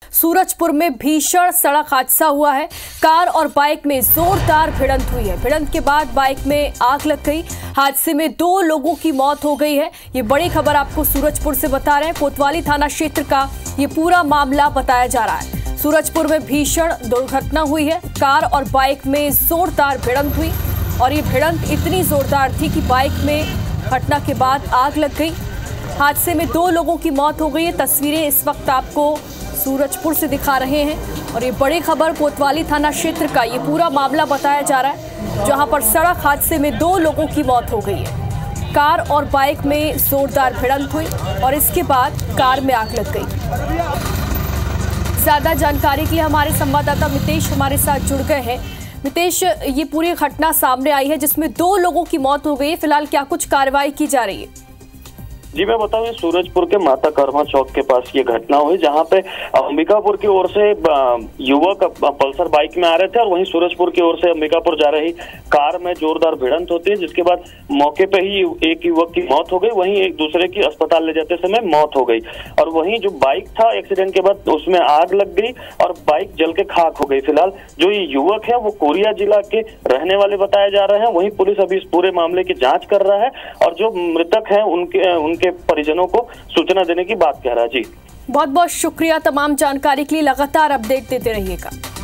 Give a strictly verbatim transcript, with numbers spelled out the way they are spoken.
सूरजपुर में भीषण सड़क हादसा हुआ है। कार और बाइक में जोरदार भिड़ंत हुई है। भिड़ंत के बाद बाइक में आग लग गई। हादसे में दो लोगों की मौत हो गई है। ये बड़ी खबर आपको सूरजपुर से बता रहे हैं। कोतवाली थाना क्षेत्र का ये पूरा मामला बताया जा रहा है। सूरजपुर में भीषण दुर्घटना हुई है। कार और बाइक में जोरदार भिड़ंत हुई और ये भिड़ंत इतनी जोरदार थी कि बाइक में घटना के बाद आग लग गई। हादसे में दो लोगों की मौत हो गई है। तस्वीरें इस वक्त आपको सूरजपुर से दिखा रहे हैं और ये बड़ी खबर कोतवाली थाना क्षेत्र का ये पूरा मामला बताया जा रहा है, जहां पर सड़क हादसे में दो लोगों की मौत हो गई है। कार और बाइक में जोरदार भिड़ंत हुई और इसके बाद कार में आग लग गई। ज्यादा जानकारी के लिए हमारे संवाददाता मितेश हमारे साथ जुड़ गए हैं। मितेश, ये पूरी घटना सामने आई है जिसमें दो लोगों की मौत हो गई है। फिलहाल क्या कुछ कार्रवाई की जा रही है? जी मैं बताऊं, सूरजपुर के माता कर्मा चौक के पास ये घटना हुई, जहां पे अंबिकापुर की ओर से युवक पल्सर बाइक में आ रहे थे और वहीं सूरजपुर की ओर से अंबिकापुर जा रही कार में जोरदार भिड़ंत होती है, जिसके बाद मौके पे ही एक युवक की मौत हो गई, वहीं एक दूसरे की अस्पताल ले जाते समय मौत हो गई। और वहीं जो बाइक था एक्सीडेंट के बाद उसमें आग लग गई और बाइक जल के खाक हो गई। फिलहाल जो ये युवक है वो कोरिया जिला के रहने वाले बताए जा रहे हैं। वहीं पुलिस अभी इस पूरे मामले की जांच कर रहा है और जो मृतक है उनके उनके परिजनों को सूचना देने की बात कह रहा है। जी बहुत बहुत शुक्रिया तमाम जानकारी के लिए। लगातार अपडेट देते रहिएगा।